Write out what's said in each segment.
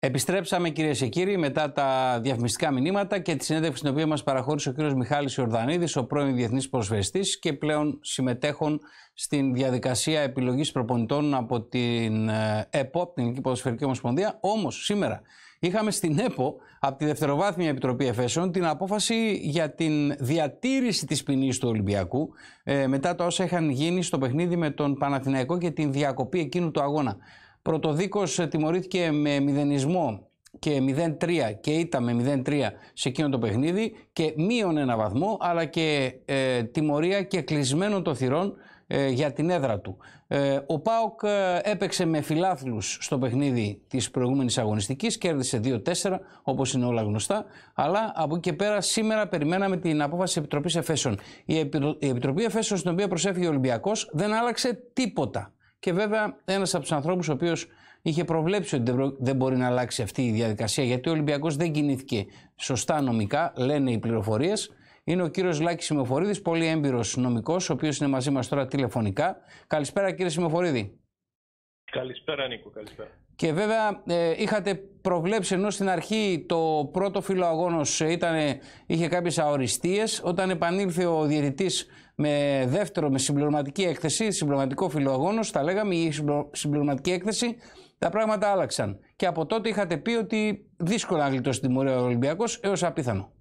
Επιστρέψαμε, κυρίες και κύριοι, μετά τα διαφημιστικά μηνύματα και τη συνέντευξη την οποία μας παραχώρησε ο κύριος Μιχάλης Ιορδανίδης, ο πρώην διεθνής ποδοσφαιριστής και πλέον συμμετέχον στην διαδικασία επιλογής προπονητών από την ΕΠΟ, την Ελληνική Ποδοσφαιρική Ομοσπονδία. Όμως σήμερα είχαμε στην ΕΠΟ, από τη Δευτεροβάθμια Επιτροπή Εφέσεων, την απόφαση για την διατήρηση της ποινής του Ολυμπιακού μετά τα όσα είχαν γίνει στο παιχνίδι με τον Παναθηναϊκό και την διακοπή εκείνου του αγώνα. Πρωτοδίκως τιμωρήθηκε με μηδενισμό και 0-3 και ήττα με 0-3 σε εκείνο το παιχνίδι και μείον ένα βαθμό, αλλά και τιμωρία και κλεισμένο των θυρών για την έδρα του. Ο ΠΑΟΚ έπαιξε με φιλάθλους στο παιχνίδι της προηγούμενης αγωνιστικής, κέρδισε 2-4 όπως είναι όλα γνωστά, αλλά από εκεί και πέρα σήμερα περιμέναμε την απόφαση της Επιτροπής Εφέσεων. Η Επιτροπή Εφέσεων, στην οποία προσέφυγε ο Ολυμπιακός, δεν άλλαξε τίποτα. Και βέβαια ένας από τους ανθρώπους ο οποίος είχε προβλέψει ότι δεν μπορεί να αλλάξει αυτή η διαδικασία, γιατί ο Ολυμπιακός δεν κινήθηκε σωστά νομικά, λένε οι πληροφορίες, είναι ο κύριος Λάκης Σημεοφορίδης, πολύ έμπειρος νομικός, ο οποίος είναι μαζί μας τώρα τηλεφωνικά. Καλησπέρα, κύριε Σημεοφορίδη. Καλησπέρα, Νίκο, καλησπέρα. Και βέβαια είχατε προβλέψει, ενώ στην αρχή το πρώτο φύλλο αγώνος είχε κάποιες αοριστείες, όταν επανήλθε ο διαιτητής με δεύτερο, με συμπληρωματική έκθεση, συμπληρωματικό φύλλο αγώνος, τα λέγαμε, η συμπληρωματική έκθεση, τα πράγματα άλλαξαν. Και από τότε είχατε πει ότι δύσκολα να γλιτώσει την τιμωρία ο Ολυμπιακός, έως απίθανο.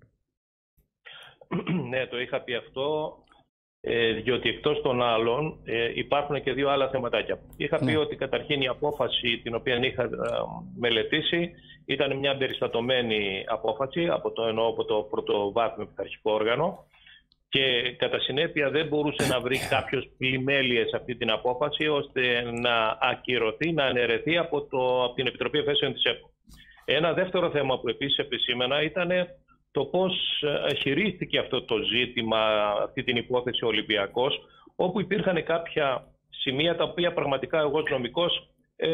Ναι, το είχα πει αυτό, διότι εκτός των άλλων υπάρχουν και δύο άλλα θεματάκια. Είχα πει ότι καταρχήν η απόφαση την οποία είχα μελετήσει ήταν μια περιστατωμένη απόφαση από το πρωτοβάθμιο πειθαρχικό όργανο και κατά συνέπεια δεν μπορούσε να βρει κάποιος πλημέλειες αυτή την απόφαση ώστε να ακυρωθεί, να αναιρεθεί από την Επιτροπή Εφέσεων της ΕΠΟ. Ένα δεύτερο θέμα που επίσης επισήμανα ήταν το πώς χειρίστηκε αυτό το ζήτημα, αυτή την υπόθεση ο Ολυμπιακός, όπου υπήρχαν κάποια σημεία τα οποία πραγματικά εγώ ως νομικός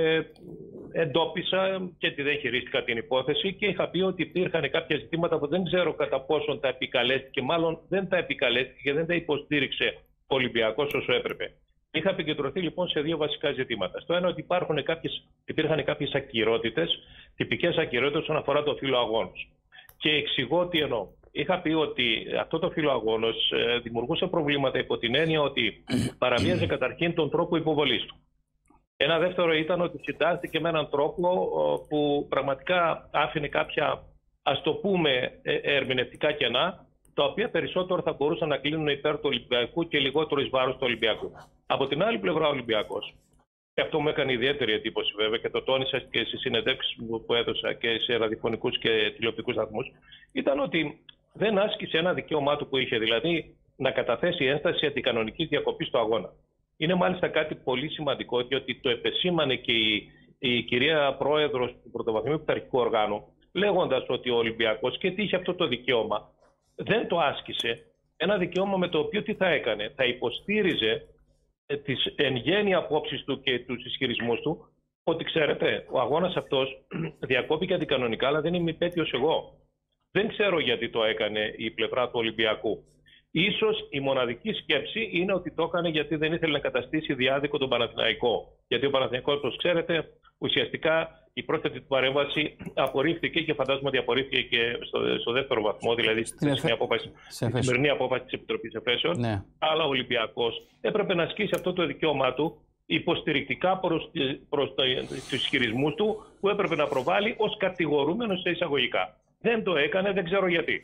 εντόπισα και ότι δεν χειρίστηκα την υπόθεση και είχα πει ότι υπήρχαν κάποια ζητήματα που δεν ξέρω κατά πόσον τα επικαλέστηκε, μάλλον δεν τα επικαλέστηκε και δεν τα υποστήριξε ο Ολυμπιακός όσο έπρεπε. Είχα επικεντρωθεί λοιπόν σε δύο βασικά ζητήματα. Στο ένα ότι υπήρχαν κάποιες ακυρότητες, τυπικές ακυρότητες όσον αφορά το φύλλο αγώνος. Και εξηγώ τι εννοώ. Είχα πει ότι αυτό το φύλλο αγώνος δημιουργούσε προβλήματα υπό την έννοια ότι παραβίαζε καταρχήν τον τρόπο υποβολής του. Ένα δεύτερο ήταν ότι συντάχθηκε με έναν τρόπο που πραγματικά άφηνε κάποια, ας το πούμε, ερμηνευτικά κενά, τα οποία περισσότερο θα μπορούσαν να κλείνουν υπέρ του Ολυμπιακού και λιγότερο εις βάρος του Ολυμπιακού. Από την άλλη πλευρά ο Ολυμπιακός, και αυτό μου έκανε ιδιαίτερη εντύπωση βέβαια και το τόνισα και στις συνεντεύξεις που έδωσα και σε ραδιοφωνικούς και τηλεοπτικούς σταθμούς, ήταν ότι δεν άσκησε ένα δικαίωμά του που είχε, δηλαδή να καταθέσει ένσταση αντικανονικής διακοπής του αγώνα. Είναι μάλιστα κάτι πολύ σημαντικό, διότι το επεσήμανε και η κυρία Πρόεδρος του Πρωτοβαθμίου Πειθαρχικού Οργάνου, λέγοντας ότι ο Ολυμπιακός και τι είχε αυτό το δικαίωμα, δεν το άσκησε. Ένα δικαίωμα με το οποίο τι θα έκανε, θα υποστήριζε τις εν γέννη απόψεις του και τους ισχυρισμούς του, ότι ξέρετε, ο αγώνας αυτός διακόπηκε αντικανονικά, αλλά δεν είμαι υπέτειος εγώ. Δεν ξέρω γιατί το έκανε η πλευρά του Ολυμπιακού. Ίσως η μοναδική σκέψη είναι ότι το έκανε γιατί δεν ήθελε να καταστήσει διάδικο τον Παναθηναϊκό. Γιατί ο Παναθηναϊκός, όπως ξέρετε, ουσιαστικά η πρόσθετη του παρέμβαση απορρίφθηκε και φαντάζομαι ότι απορρίφθηκε και στο δεύτερο βαθμό, δηλαδή στη σημερινή απόφαση της Επιτροπής Εφέσεων. Ναι. Αλλά ο Ολυμπιακός έπρεπε να ασκήσει αυτό το δικαίωμά του υποστηρικτικά προς τους ισχυρισμούς του που έπρεπε να προβάλλει ως κατηγορούμενος σε εισαγωγικά. Δεν το έκανε, δεν ξέρω γιατί.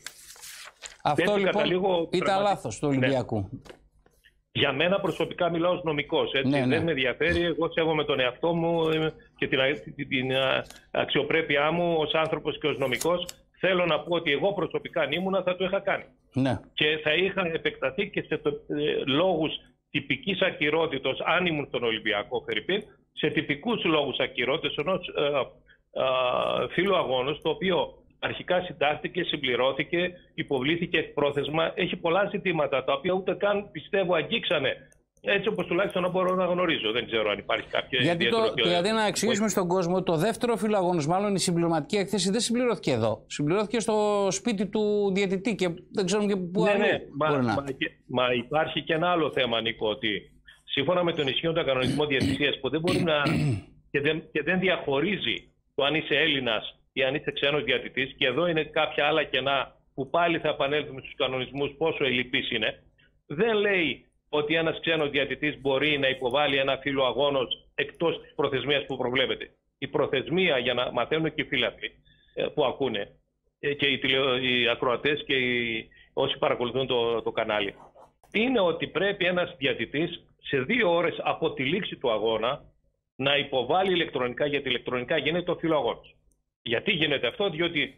Αυτό λοιπόν ήταν λάθος του Ολυμπιακού. Ναι. Για μένα προσωπικά μιλάω ως νομικός. Δεν με ενδιαφέρει. Εγώ σέβομαι τον εαυτό μου και την αξιοπρέπειά μου ως άνθρωπος και ως νομικός. Θέλω να πω ότι εγώ προσωπικά αν ήμουνα θα το είχα κάνει. Ναι. Και θα είχα επεκταθεί και σε λόγους τυπικής ακυρότητος, αν ήμουν στον Ολυμπιακό Φερρυπίν, σε τυπικούς λόγους ακυρότητας ενός φύλλου αγώνος, το οποίο αρχικά συντάχθηκε, συμπληρώθηκε, υποβλήθηκε εκπρόθεσμα. Έχει πολλά ζητήματα τα οποία ούτε καν πιστεύω αγγίξανε. Έτσι όπως τουλάχιστον μπορώ να γνωρίζω. Δεν ξέρω αν υπάρχει κάποια. Γιατί να εξηγήσουμε στον κόσμο, το δεύτερο φύλλο αγώνος, μάλλον η συμπληρωματική έκθεση, δεν συμπληρώθηκε εδώ. Συμπληρώθηκε στο σπίτι του διαιτητή και δεν ξέρουμε και πού αλλού. Μα υπάρχει και ένα άλλο θέμα, Νίκο, ότι σύμφωνα με τον ισχύοντα κανονισμό διαιτησίας που δεν μπορεί να και δεν διαχωρίζει το αν είσαι Έλληνας ή αν είσαι ξένος διαιτητής, και εδώ είναι κάποια άλλα κενά που πάλι θα επανέλθουμε στους κανονισμούς πόσο ελλειπής είναι, δεν λέει ότι ένας ξένος διαιτητής μπορεί να υποβάλει ένα φύλλο αγώνος εκτός της προθεσμίας που προβλέπεται. Η προθεσμία, για να μαθαίνουν και οι φίλαθλοι που ακούνε, και οι ακροατές και όσοι παρακολουθούν το κανάλι, είναι ότι πρέπει ένας διαιτητής σε 2 ώρες από τη λήξη του αγώνα να υποβάλει ηλεκτρονικά, γιατί ηλεκτρονικά γίνεται το φύλλο αγώνος. Γιατί γίνεται αυτό? Διότι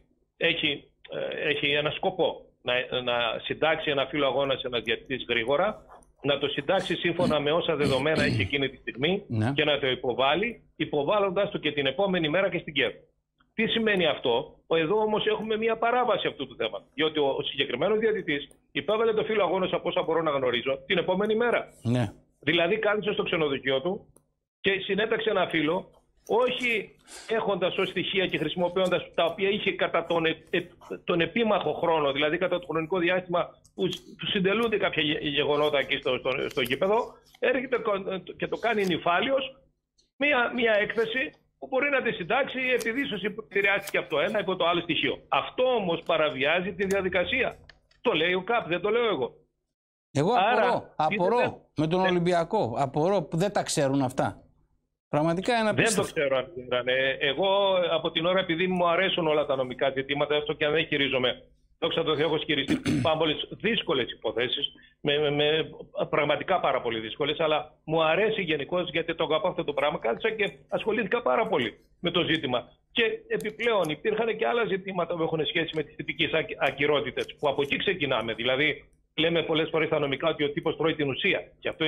έχει ένα σκοπό να συντάξει ένα φύλλο αγώνα σε ένας διαιτητής γρήγορα, να το συντάξει σύμφωνα με όσα δεδομένα έχει εκείνη τη στιγμή και να το υποβάλει, υποβάλλοντας το και την επόμενη μέρα και στην ΚΕΔ. Τι σημαίνει αυτό? Εδώ όμως έχουμε μια παράβαση αυτού του θέματος. Διότι ο συγκεκριμένος διαιτητής υπέβαλε το φύλλο αγώνα, από όσα μπορώ να γνωρίζω, την επόμενη μέρα. Ναι. Δηλαδή κάθισε στο ξενοδοχείο του και συνέταξε ένα φύλλο, όχι έχοντας ως στοιχεία και χρησιμοποιώντας τα οποία είχε κατά τον επίμαχο χρόνο, δηλαδή κατά το χρονικό διάστημα που συντελούνται κάποια γεγονότα εκεί στο γήπεδο, έρχεται και το κάνει νυφάλιος μια έκθεση που μπορεί να τη συντάξει επειδή ίσως επηρεάστηκε από το ένα υπό το άλλο στοιχείο. Αυτό όμως παραβιάζει τη διαδικασία. Το λέει ο ΚΑΠ, δεν το λέω εγώ. Εγώ απορώ με τον Ολυμπιακό. Απορώ που δεν τα ξέρουν αυτά. Πραγματικά είναι απίστευτο. Δεν το ξέρω αν είναι. Εγώ από την ώρα, επειδή μου αρέσουν όλα τα νομικά ζητήματα, έστω και αν δεν χειρίζομαι, δόξα τω Θεώ, έχω χειριστεί πάμπολες δύσκολες υποθέσεις, με πραγματικά πάρα πολύ δύσκολες, αλλά μου αρέσει γενικώς γιατί το αγαπώ αυτό το πράγμα. Κάθισα και ασχολήθηκα πάρα πολύ με το ζήτημα. Και επιπλέον υπήρχαν και άλλα ζητήματα που έχουν σχέση με τις τυπικές ακυρότητες, που από εκεί ξεκινάμε. Δηλαδή, λέμε πολλές φορές στα νομικά ότι ο τύπος τρώει την ουσία. Και αυτό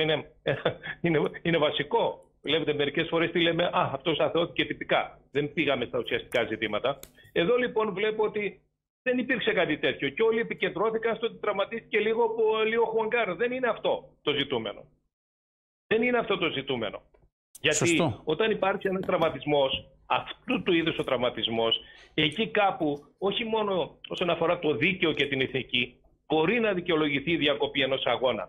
είναι βασικό. Βλέπετε, μερικές φορές τι λέμε, αυτός αθεώθηκε τυπικά. Δεν πήγαμε στα ουσιαστικά ζητήματα. Εδώ λοιπόν βλέπω ότι δεν υπήρξε κάτι τέτοιο και όλοι επικεντρώθηκαν στο ότι τραυματίστηκε λίγο Χουανκάρ. Δεν είναι αυτό το ζητούμενο. Δεν είναι αυτό το ζητούμενο. Γιατί όταν υπάρχει ένας τραυματισμός, αυτού του είδους ο τραυματισμός, εκεί κάπου, όχι μόνο όσον αφορά το δίκαιο και την ηθική, μπορεί να δικαιολογηθεί η διακοπή ενός αγώνα.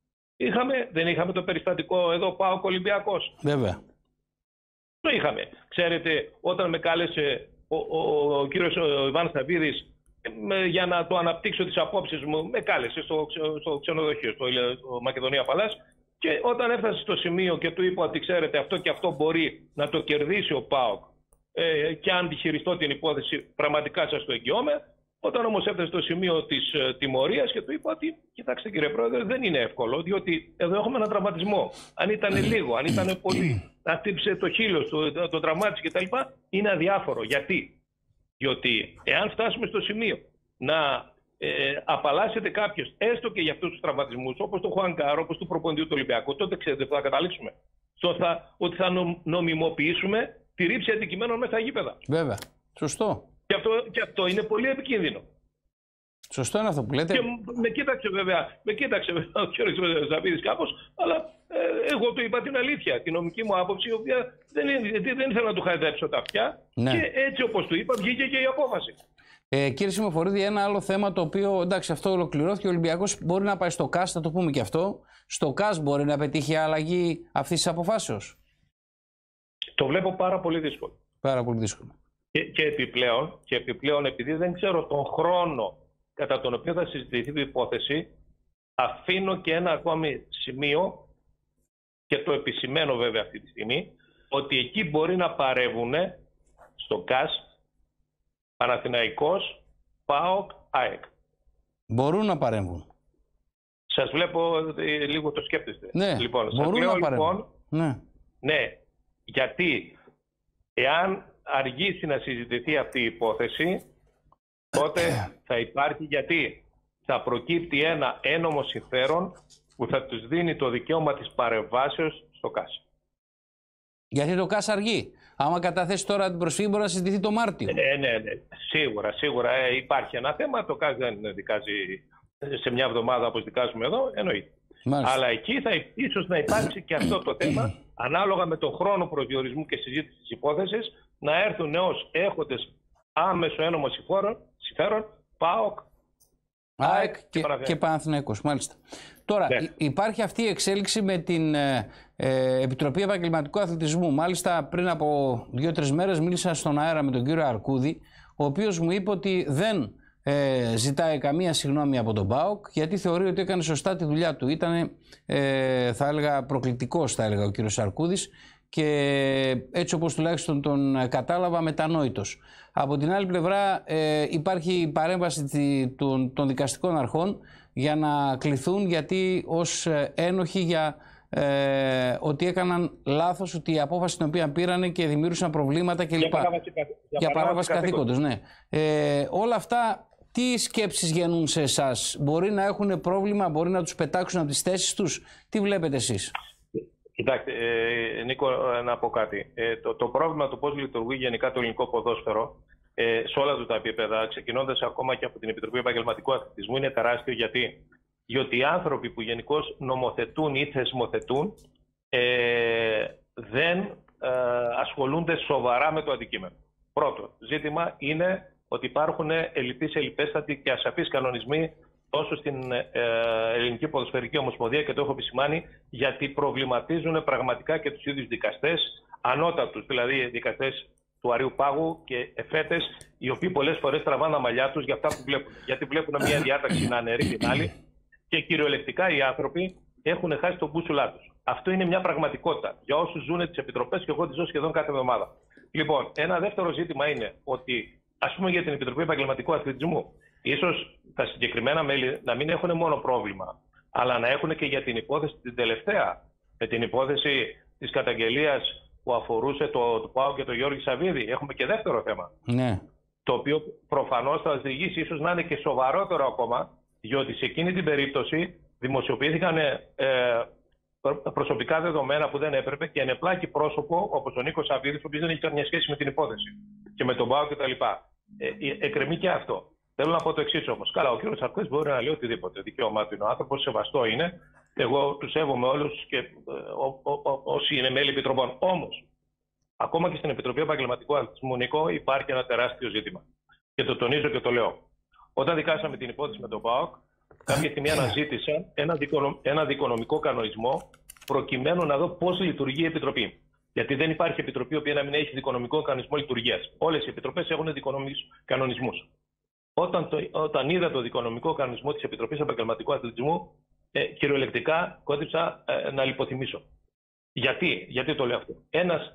Δεν είχαμε το περιστατικό εδώ ΠΑΟΚ Ολυμπιακός? Βέβαια. Το είχαμε. Ξέρετε, όταν με κάλεσε ο κύριος Ιβάν Σαββίδης για να το αναπτύξω τις απόψεις μου, με κάλεσε στο ξενοδοχείο, στο Μακεδονία Παλάς, και όταν έφτασε στο σημείο και του είπα ότι ξέρετε αυτό και αυτό μπορεί να το κερδίσει ο ΠΑΟΚ και αν τη χειριστώ την υπόθεση πραγματικά σας το εγγυώμαι. Όταν όμως έφτασε στο σημείο της τιμωρίας και του είπα ότι κοιτάξτε κύριε Πρόεδρε, δεν είναι εύκολο, διότι εδώ έχουμε έναν τραυματισμό. Αν ήταν λίγο, αν ήταν πολύ, να χτύπησε το χείλος, το τραυμάτισε κτλ. Είναι αδιάφορο. Γιατί? Διότι εάν φτάσουμε στο σημείο να απαλλάσσεται κάποιος, έστω και για αυτούς τους τραυματισμούς, όπως το Χουανκάρ, όπως του προπονητή του Ολυμπιακού, τότε ξέρετε που θα καταλήξουμε? Ότι θα νομιμοποιήσουμε τη ρήψη αντικειμένων μέσα στα γήπεδα. Βέβαια. Σωστό. Και αυτό είναι πολύ επικίνδυνο. Σωστό είναι αυτό που λέτε. Και με κοίταξε βέβαια ο κ. Ζαβίδης κάπως, αλλά εγώ του είπα την αλήθεια, την νομική μου άποψη, η οποία δεν ήθελα να του χαϊδέψω τα αυτιά. Ναι. Και έτσι όπως του είπα βγήκε και η απόφαση. Κύριε Σιμοφορίδη, ένα άλλο θέμα το οποίο, εντάξει, αυτό ολοκληρώθηκε. Ο Ολυμπιακός μπορεί να πάει στο ΚΑΣ, θα το πούμε και αυτό. Στο ΚΑΣ μπορεί να πετύχει αλλαγή αυτής της αποφάσεως? Το βλέπω πάρα πολύ δύσκολο. Πάρα πολύ δύσκολο. Και επιπλέον, επειδή δεν ξέρω τον χρόνο κατά τον οποίο θα συζητηθεί η υπόθεση, αφήνω και ένα ακόμη σημείο και το επισημαίνω βέβαια αυτή τη στιγμή, ότι εκεί μπορεί να παρεύουν στο ΚΑΣ Παναθηναϊκός, ΠΑΟΚ, ΑΕΚ. Μπορούν να παρέμβουν. Σας βλέπω λίγο το σκέπτεστε. Ναι, λοιπόν, μπορούν να παρέμβουν. Ναι, γιατί εάν αργήσει να συζητηθεί αυτή η υπόθεση, τότε θα υπάρχει, γιατί θα προκύπτει ένα ένομο συμφέρον που θα τους δίνει το δικαίωμα της παρεμβάσεως στο ΚΑΣ. Γιατί το ΚΑΣ αργεί. Άμα καταθέσει τώρα την προσφυγή, μπορεί να συζητηθεί το Μάρτιο. Ναι. Σίγουρα υπάρχει ένα θέμα. Το ΚΑΣ δεν δικάζει σε μια εβδομάδα όπως δικάζουμε εδώ, εννοείται. Μάλιστα. Αλλά εκεί θα ίσως να υπάρξει και αυτό το θέμα, ανάλογα με τον χρόνο προσδιορισμού και συζήτηση της υπόθεσης, να έρθουν ως έχοντες άμεσο ένομο συμφέρον, ΠΑΟΚ, ΑΕΚ και Παναθηναϊκός, μάλιστα. Τώρα, ναι. Υπάρχει αυτή η εξέλιξη με την Επιτροπή Επαγγελματικού Αθλητισμού. Μάλιστα, πριν από 2-3 μέρες μίλησα στον αέρα με τον κύριο Αρκούδη, ο οποίος μου είπε ότι δεν ζητάει καμία συγγνώμη από τον ΠΑΟΚ, γιατί θεωρεί ότι έκανε σωστά τη δουλειά του. Ήταν, θα έλεγα, προκλητικός, θα έλεγα ο κύριος Αρκούδης, και έτσι όπως τουλάχιστον τον κατάλαβα, μετανόητος. Από την άλλη πλευρά υπάρχει η παρέμβαση των δικαστικών αρχών για να κληθούν, γιατί ως ένοχοι για ότι έκαναν λάθος, ότι η απόφαση την οποία πήρανε και δημιούργησαν προβλήματα κλπ. Για παράβαση καθήκοντος, ναι. Όλα αυτά, τι σκέψεις γεννούν σε εσάς? Μπορεί να έχουν πρόβλημα, μπορεί να τους πετάξουν από τις θέσεις τους? Τι βλέπετε εσείς? Κοιτάξτε, Νίκο, να πω κάτι. Το πρόβλημα του πώς λειτουργεί γενικά το ελληνικό ποδόσφαιρο σε όλα του τα επίπεδα, ξεκινώντας ακόμα και από την Επιτροπή Επαγγελματικού Αθλητισμού, είναι τεράστιο. Γιατί οι άνθρωποι που γενικώς νομοθετούν ή θεσμοθετούν δεν ασχολούνται σοβαρά με το αντικείμενο. Πρώτο ζήτημα είναι ότι υπάρχουν ελλειπείς, ελλειπέστατοι και ασαφείς κανονισμοί τόσο στην Ελληνική Ποδοσφαιρική Ομοσπονδία, και το έχω επισημάνει, γιατί προβληματίζουν πραγματικά και τους ίδιους δικαστές, ανώτατους, δηλαδή δικαστές του Αρείου Πάγου και εφέτες, οι οποίοι πολλές φορές τραβάνε τα μαλλιά τους για αυτά που βλέπουν. Γιατί βλέπουν μια διάταξη να αναιρεί την άλλη και κυριολεκτικά οι άνθρωποι έχουν χάσει τον μπούσουλά τους. Αυτό είναι μια πραγματικότητα για όσους ζουν τις επιτροπές, και εγώ τις ζω σχεδόν κάθε εβδομάδα. Λοιπόν, ένα δεύτερο ζήτημα είναι ότι, ας πούμε, για την Επιτροπή Επαγγελματικού Αθλητισμού, ίσως τα συγκεκριμένα μέλη να μην έχουν μόνο πρόβλημα, αλλά να έχουν και για την υπόθεση την τελευταία, με την υπόθεση της καταγγελίας που αφορούσε το ΠΑΟΚ και τον Γιώργη Σαββίδη. Έχουμε και δεύτερο θέμα. Ναι. Το οποίο προφανώς θα οδηγήσει ίσως να είναι και σοβαρότερο ακόμα, διότι σε εκείνη την περίπτωση δημοσιοποιήθηκαν προσωπικά δεδομένα που δεν έπρεπε και ενεπλάκη πρόσωπο όπως ο Νίκος Σαββίδης, ο οποίος δεν έχει καμία σχέση με την υπόθεση και με τον ΠΑΟΚ κτλ. Εκκρεμεί και αυτό. Θέλω να πω το εξής όμως. Καλά, ο κύριος Αρκούδης μπορεί να λέει οτιδήποτε. Δικαίωμά του είναι ο άνθρωπος, σεβαστό είναι. Εγώ τους σέβομαι όλους και όσοι είναι μέλη επιτροπών. Όμως, ακόμα και στην Επιτροπή Επαγγελματικού Αθλητισμού, Νίκο, υπάρχει ένα τεράστιο ζήτημα. Και το τονίζω και το λέω. Όταν δικάσαμε την υπόθεση με τον ΠΑΟΚ, κάποια στιγμή αναζήτησα ένα δικονομικό κανονισμό προκειμένου να δω πώς λειτουργεί η Επιτροπή. Γιατί δεν υπάρχει επιτροπή που να μην έχει δικονομικό κανονισμό λειτουργίας. Όλες οι επιτροπές έχουν δικονομικούς κανονισμούς. Όταν είδα το δικονομικό κανονισμό της Επιτροπής Επαγγελματικού Αθλητισμού, κυριολεκτικά κόντυψα να λιποθυμίσω. Γιατί το λέω αυτό? Ένας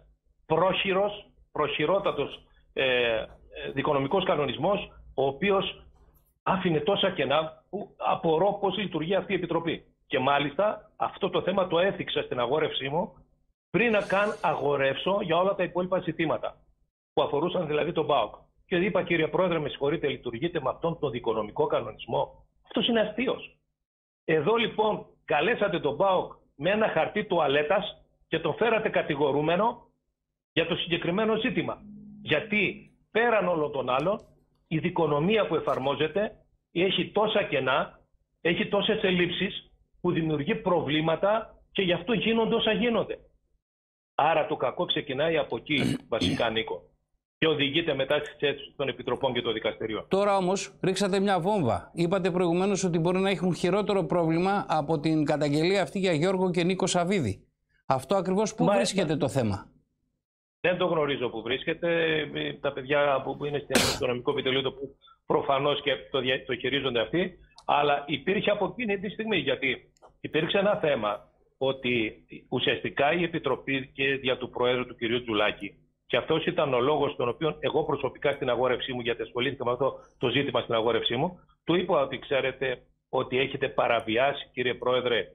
προχειρότατος δικονομικός κανονισμός, ο οποίος άφηνε τόσα κενά που απορώ πώς λειτουργεί αυτή η Επιτροπή. Και μάλιστα αυτό το θέμα το έθιξα στην αγόρευσή μου πριν να καν αγορεύσω για όλα τα υπόλοιπα ζητήματα που αφορούσαν δηλαδή τον ΠΑΟΚ. Και είπα, κύριε Πρόεδρε, με συγχωρείτε, λειτουργείτε με αυτόν τον δικονομικό κανονισμό? Αυτός είναι αστείος. Εδώ λοιπόν καλέσατε τον ΠΑΟΚ με ένα χαρτί τουαλέτας και τον φέρατε κατηγορούμενο για το συγκεκριμένο ζήτημα. Γιατί πέραν όλων των άλλων, η δικονομία που εφαρμόζεται έχει τόσα κενά, έχει τόσες ελλείψεις που δημιουργεί προβλήματα και γι' αυτό γίνονται όσα γίνονται. Άρα το κακό ξεκινάει από εκεί βασικά, Νίκο, και οδηγείται μετά στις αίθουσες των επιτροπών και των δικαστηρίων. Τώρα όμως ρίξατε μια βόμβα. Είπατε προηγουμένως ότι μπορεί να έχουν χειρότερο πρόβλημα από την καταγγελία αυτή για Γιώργο και Νίκο Σαββίδη. Αυτό ακριβώς πού βρίσκεται το θέμα? Δεν το γνωρίζω που βρίσκεται. Τα παιδιά που είναι στο Οικονομικό Επιτελείο προφανώς και το χειρίζονται αυτοί. Αλλά υπήρχε από εκείνη τη στιγμή, γιατί υπήρξε ένα θέμα ότι ουσιαστικά η Επιτροπή και δια του Προέδρου του κ. Τζουλάκη, και αυτός ήταν ο λόγος τον οποίο εγώ προσωπικά στην αγόρευσή μου, γιατί ασχολήθηκα με αυτό το ζήτημα στην αγόρευσή μου, του είπα ότι ξέρετε ότι έχετε παραβιάσει, κύριε Πρόεδρε,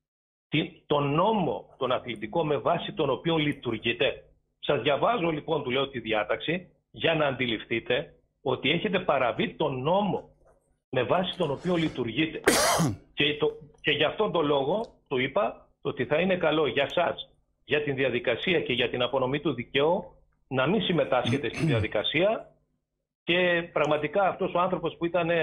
τον νόμο, τον αθλητικό, με βάση τον οποίο λειτουργείτε. Σας διαβάζω λοιπόν, του λέω, τη διάταξη για να αντιληφθείτε ότι έχετε παραβεί τον νόμο με βάση τον οποίο λειτουργείτε. Και γι' αυτόν τον λόγο του είπα ότι θα είναι καλό για σας, για την διαδικασία και για την απονομή του δικαίου, να μην συμμετάσχετε στη διαδικασία. Και πραγματικά αυτός ο άνθρωπος που ήταν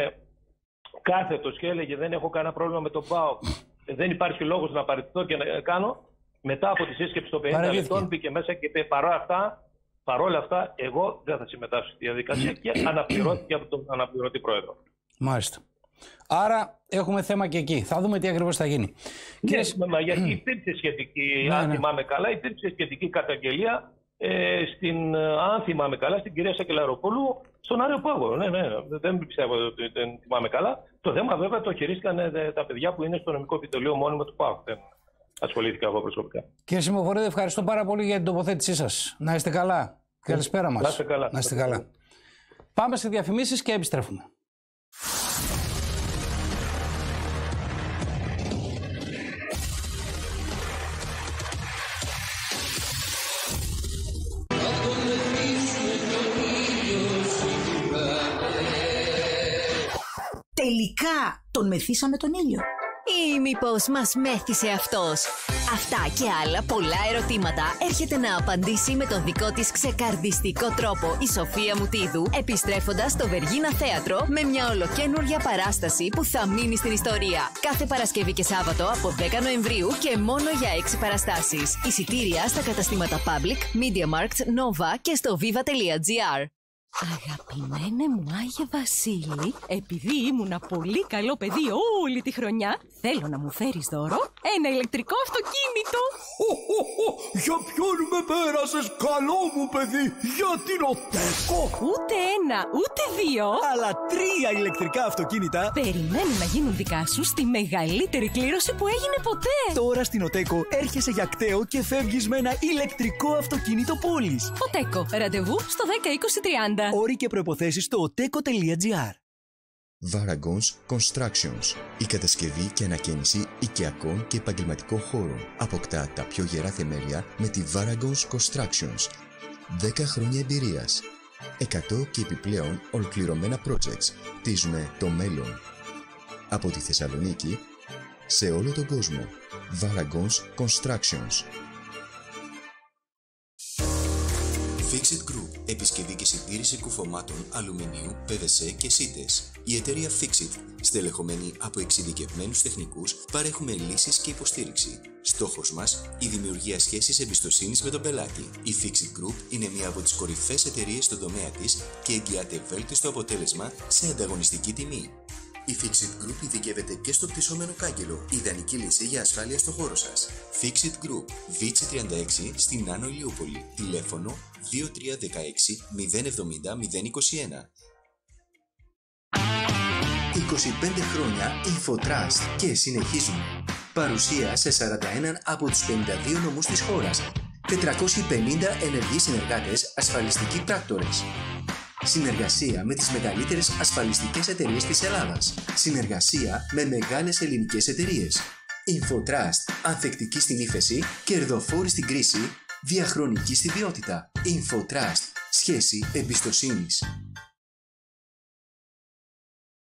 κάθετος και έλεγε δεν έχω κανένα πρόβλημα με τον ΠΑΟΚ, δεν υπάρχει λόγος να παραιτηθώ και να κάνω, μετά από τη σύσκεψη των 50 λεπτών μπήκε μέσα και είπε παρόλα αυτά εγώ δεν θα συμμετάσχω στη διαδικασία και αναπληρώθηκε από τον αναπληρωτή πρόεδρο. Μάλιστα. Άρα έχουμε θέμα και εκεί. Θα δούμε τι ακριβώς θα γίνει. Ναι, γιατί υπήρξε σχετική, αν θυμάμαι καλά, υπήρξε σχετική καταγγελία αν θυμάμαι καλά, στην κυρία Σακελαροπούλου, στον Άριο Πάγο. Ναι, δεν πιστεύω ότι δεν θυμάμαι καλά. Το θέμα βέβαια το χειρίστηκαν τα παιδιά που είναι στο νομικό επιτελείο μόνιμο του Πάγου. Δεν ασχολήθηκα εγώ προσωπικά. Κύριε Σιμοφορίδη, ευχαριστώ πάρα πολύ για την τοποθέτησή σας. Να είστε καλά. Καλησπέρα μας. Να είστε καλά. Πάμε σε διαφημίσεις και επιστρέφουμε. Τελικά τον μεθύσαμε τον ήλιο. Ή μήπως μας μέθησε αυτός? Αυτά και άλλα πολλά ερωτήματα έρχεται να απαντήσει με τον δικό της ξεκαρδιστικό τρόπο η Σοφία Μουτίδου, επιστρέφοντας στο Βεργίνα Θέατρο με μια ολοκαίνουργια παράσταση που θα μείνει στην ιστορία. Κάθε Παρασκευή και Σάββατο από 10 Νοεμβρίου και μόνο για 6 παραστάσεις. Εισιτήρια στα καταστήματα Public, MediaMarkt, Nova και στο viva.gr. Αγαπημένε μου Άγιε Βασίλη, επειδή ήμουνα πολύ καλό παιδί όλη τη χρονιά, θέλω να μου φέρεις δώρο ένα ηλεκτρικό αυτοκίνητο. Για ποιον με πέρασες, καλό μου παιδί? Για την ΟΤΕΚΟ. Ούτε ένα, ούτε δύο, αλλά 3 ηλεκτρικά αυτοκίνητα περιμένουν να γίνουν δικά σου στη μεγαλύτερη κλήρωση που έγινε ποτέ. Τώρα στην ΟΤΕΚΟ έρχεσαι για κταίο και φεύγεις με ένα ηλεκτρικό αυτοκίνητο πόλης. ΟΤΕΚΟ, ραντεβού στο 10-20-30. Όροι και προϋποθέσεις στο oteco.gr. Varagons Constructions. Η κατασκευή και ανακαίνιση οικιακών και επαγγελματικών χώρων. Αποκτά τα πιο γερά θεμέλια με τη Varagons Constructions. 10 χρόνια εμπειρίας. 100 και επιπλέον ολοκληρωμένα projects. Χτίζουμε το μέλλον. Από τη Θεσσαλονίκη σε όλο τον κόσμο. Varagons Constructions. Fixit Group. Επισκευή και συντήρηση κουφωμάτων αλουμινίου, PVC και σίτες. Η εταιρεία Fixit, στελεχωμένη από εξειδικευμένους τεχνικούς, παρέχουμε λύσεις και υποστήριξη. Στόχος μας, η δημιουργία σχέσης εμπιστοσύνης με τον πελάτη. Η Fixit Group είναι μία από τις κορυφαίες εταιρείες στον τομέα της και εγγυάται βέλτιστο αποτέλεσμα σε ανταγωνιστική τιμή. Η Fixit Group ειδικεύεται και στο πτυσσόμενο κάγκελο, ιδανική λύση για ασφάλεια στο χώρο σας. Fixit Group, Βίτσι 36 στην Άνω Ηλιούπολη. Τηλέφωνο 2316 070 021. 25 χρόνια InfoTrust και συνεχίζουν. Παρουσία σε 41 από τους 52 νομούς της χώρας. 450 ενεργοί συνεργάτες, ασφαλιστικοί πράκτορες. Συνεργασία με τις μεγαλύτερες ασφαλιστικές εταιρείες της Ελλάδας. Συνεργασία με μεγάλες ελληνικές εταιρείες. InfoTrust, ανθεκτική στην ύφεση, κερδοφόρη στην κρίση, διαχρονική στην ποιότητα. InfoTrust, σχέση εμπιστοσύνης.